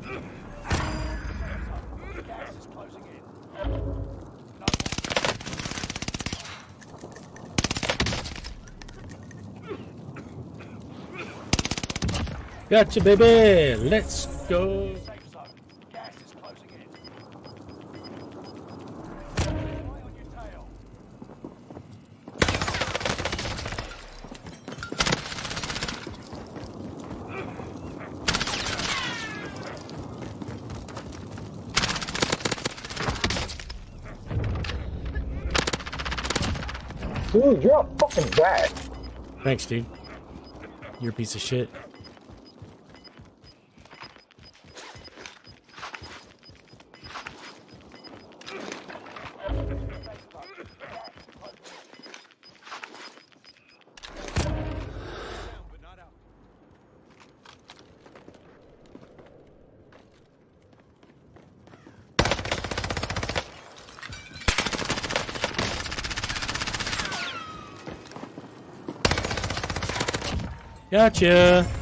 Gas is closing in. Gotcha, baby. Let's go. Safe zone. Gas is closing in. Eye on your tail. Dude, you're a fucking rat. Thanks, dude. You're a piece of shit. But not out. Gotcha.